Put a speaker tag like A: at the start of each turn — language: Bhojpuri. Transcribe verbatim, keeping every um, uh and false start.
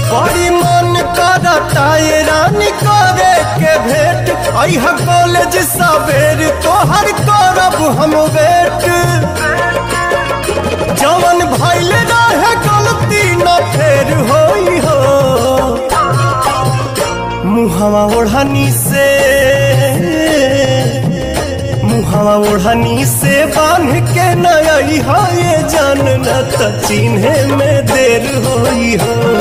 A: बड़ी मन करता ये रानी करे के भेंट अह कॉलेज सवेर तोहर करब हम वेट जवन भइल रहे गलती न फेर होई हो मुहवा ओढ़नी से मुहवा ओढ़नी से बांध के न आई हो ये जान न त चिन्हे में देर होई हो।